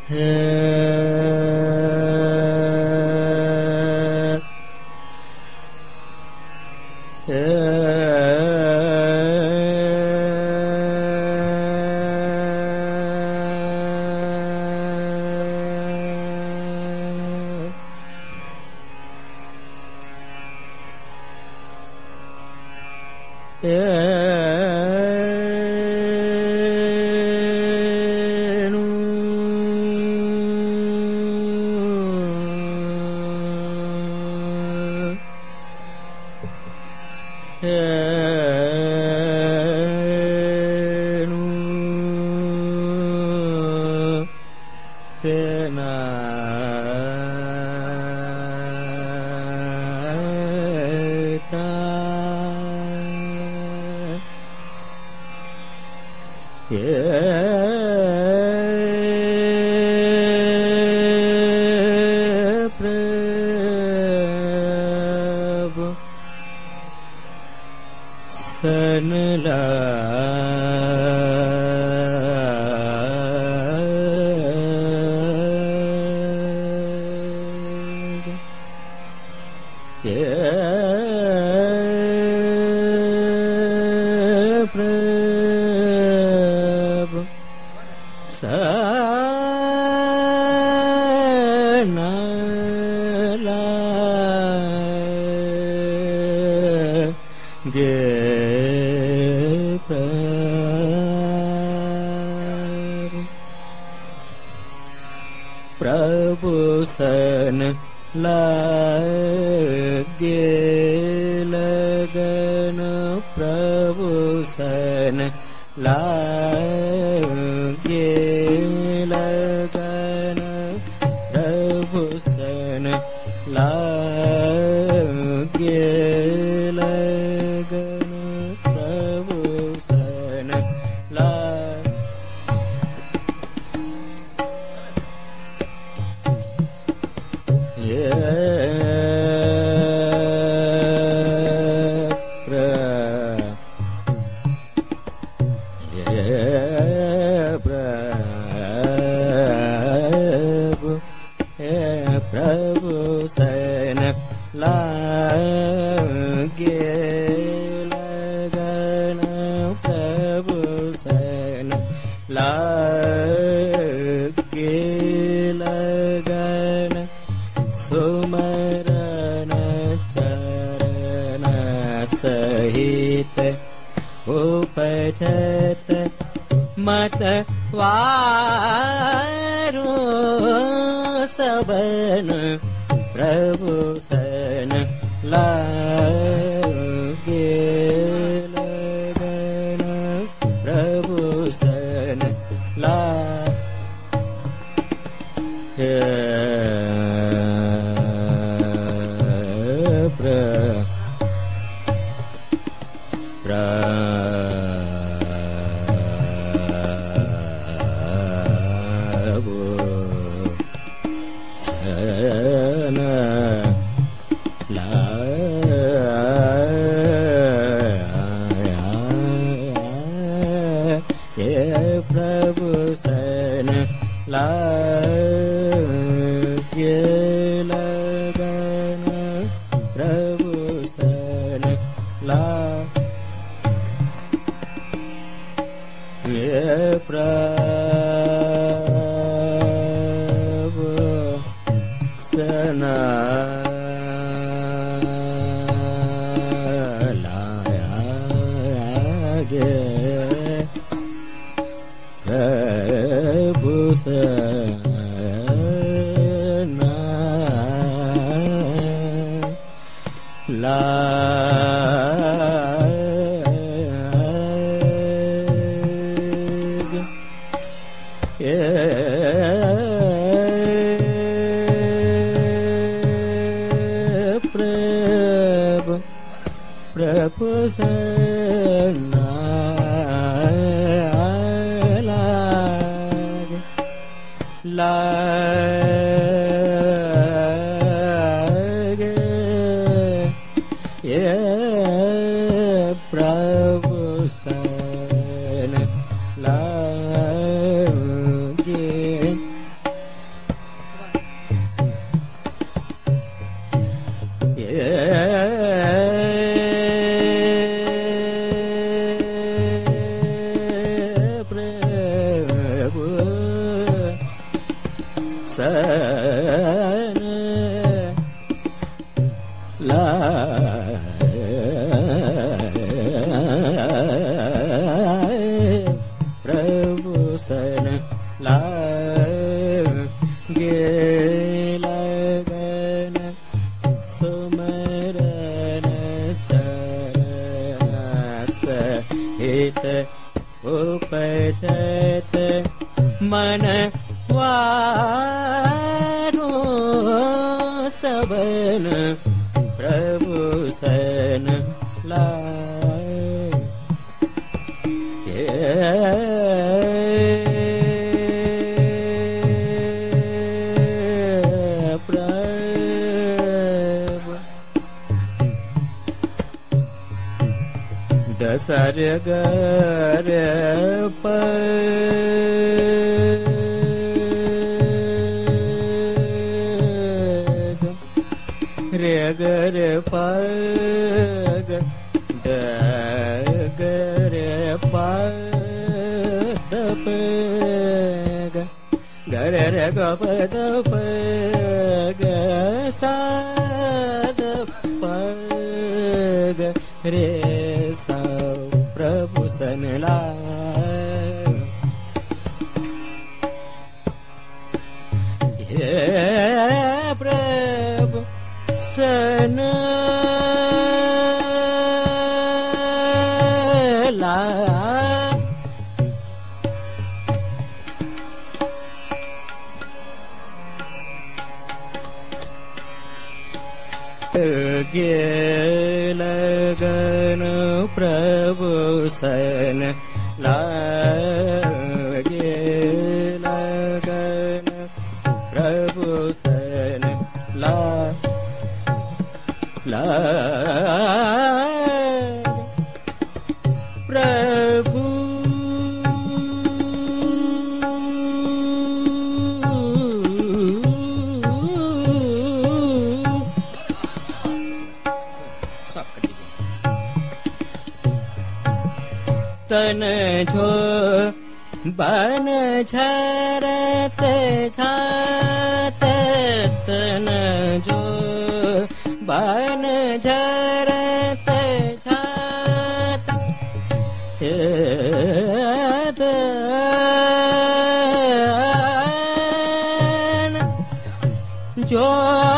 प्रभु सन लागे लगन प्रभु सन लागे लगन प्रभु सन लागे लगन प्रभु सन प्रभु सन लागे लगन प्रभु सन लागे लगन सुमरन चरण सहित उपजत मत वारो सबन प्रभु सन लागे लगन प्रभु सन प्रभु सन लागे लगन प्रभु सन लागे प्रभु सन लागे प्रभु सन प्रभु सन लागे प्रभु सन लागे सन ला प्रभु सन ला गे लगन सुमरन चरस हित उपजत मन वारो सबन प्रभु सन लाय प्रभु दसर गर प गर पग द गर पद पग गर रे ग पद पग साद पग रे सा प्रभु सन ला प्रभु सन ला गे लगन प्रभु सन ला गे लगन प्रभु सन ला ला प्रभु तन छो बन झरत छात तन जो बन झरत छात जो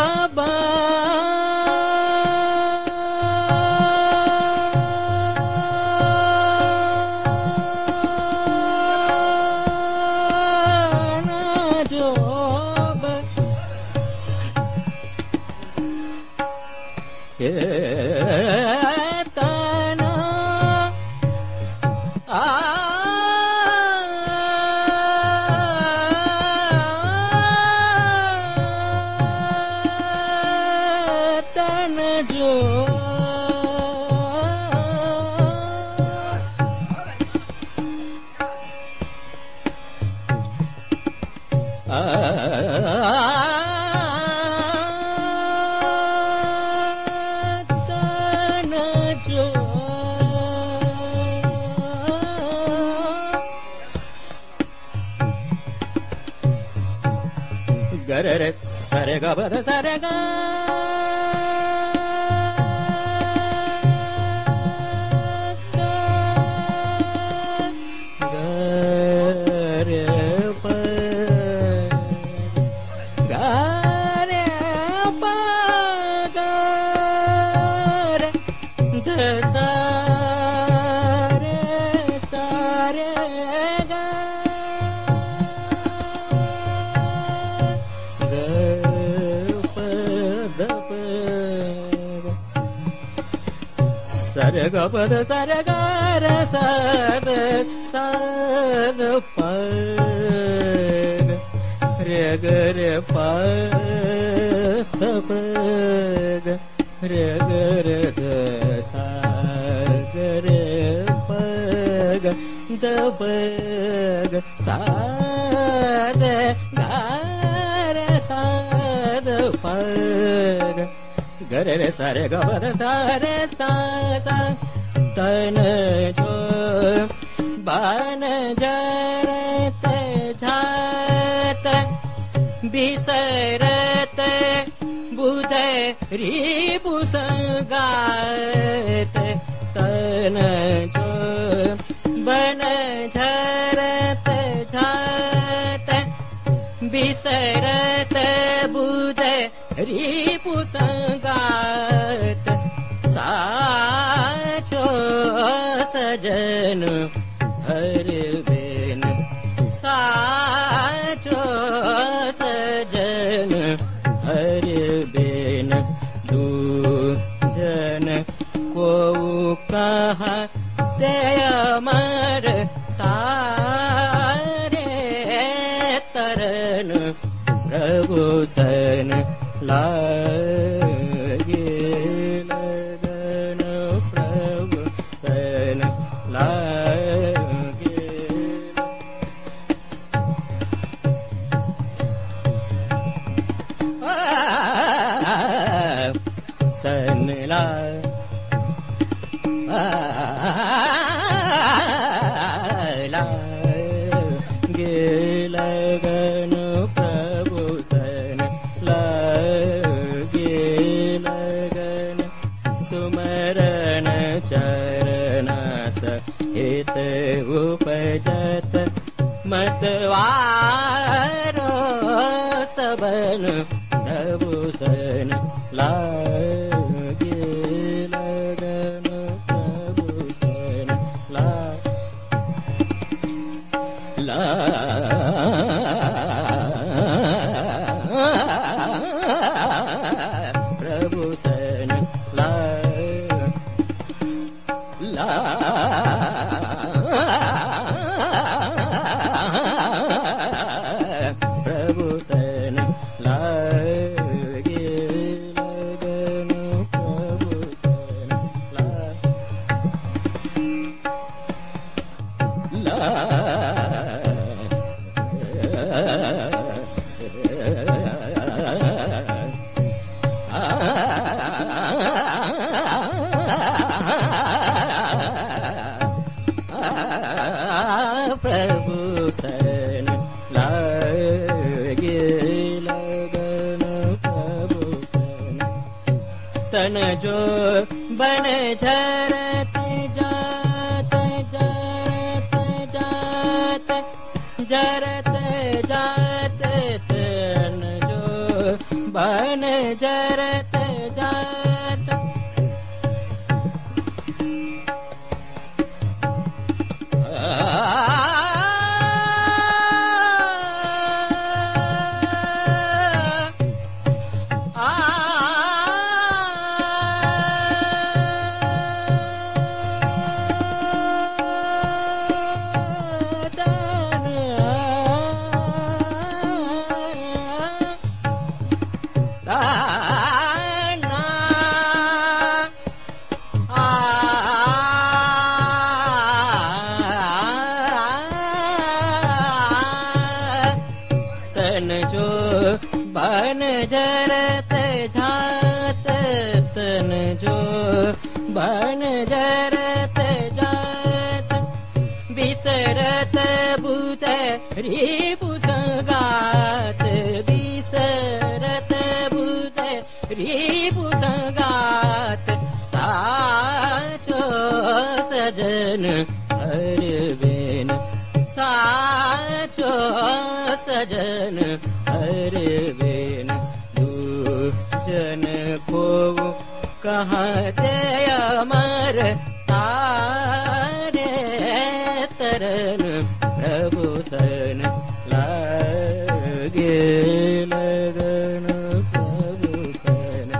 गरे सरे ग बद सरे ग गरे प गरे प गरे द सारे सारे ग सरे ग पद सरे ग रे सद सद प रे ग रे प प रे ग रे ध सा ग रे प ग द प ग सा द ग रे सा द प ग गरे रे सारे ग ब द सा रे सा सा तन जो बन झरत छात बिसरत बुध रिपु संगात तन जो बन झरत झात बिसरत बुध रिपु संगात साचो सजन हर बेन साचो सजन हर बेन दूजन को कहा ते अमर तारे तरन प्रभु सन लागे लगन प्रभु सन लागे सन लागे लगन प्रभु सन लागे लगन सुमरन चरण सहित उपजत मतवारो सबन प्रभु सन लागे लगन प्रभु सन प्रभु सन प्रभु सन लागे लगन प्रभु सन प्रभु सन लागे लगन प्रभु सन तन जो बन झरत जात जरत जात जरत जात तन जो बन जरत जात तन जो बन जरत झात तन जो बन जरत जात बिसरत बुध रिपु संगात बिसरत बुध रिपु संगात साचो सजन हर बेन साचो सजन हर बेन दूजन को कहाँ ते अमर तारे तरन प्रभु सन लागे लगन प्रभु सन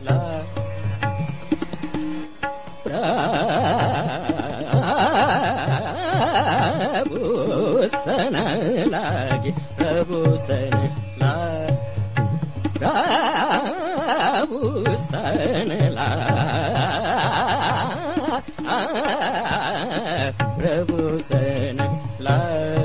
प्रभु सन लागे प्रभु सन प्रभु सन प्रभु सन